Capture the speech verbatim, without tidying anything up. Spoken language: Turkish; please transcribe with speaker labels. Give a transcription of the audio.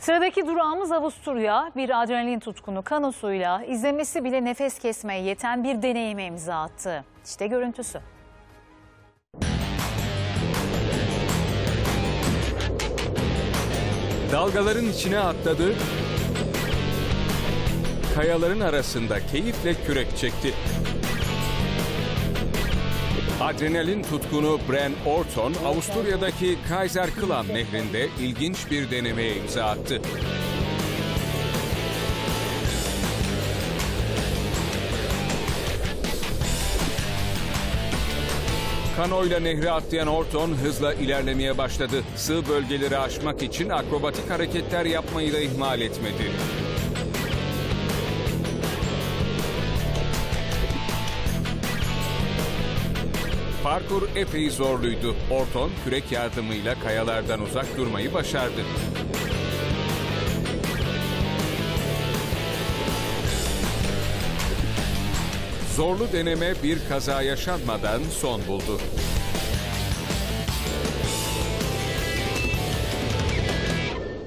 Speaker 1: Sıradaki durağımız Avusturya. Bir adrenalin tutkunu kanosuyla izlemesi bile nefes kesmeye yeten bir deneyime imza attı. İşte görüntüsü.
Speaker 2: Dalgaların içine atladı, kayaların arasında keyifle kürek çekti. Adrenalin tutkunu Bren Orton, Avusturya'daki Kaiserklan Nehri'nde ilginç bir denemeye imza attı. Kanoyla nehre atlayan Orton hızla ilerlemeye başladı. Sığ bölgeleri aşmak için akrobatik hareketler yapmayı da ihmal etmedi. Parkur epey zorluydu. Orton kürek yardımıyla kayalardan uzak durmayı başardı. Zorlu deneme bir kaza yaşanmadan son buldu.